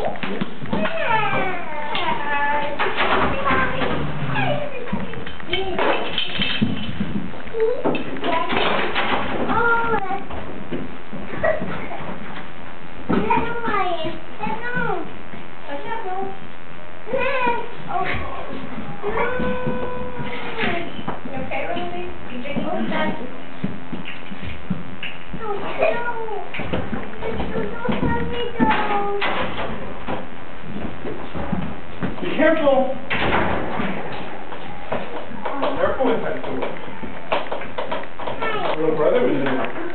Be careful! Careful with that tool. Little brother was in there.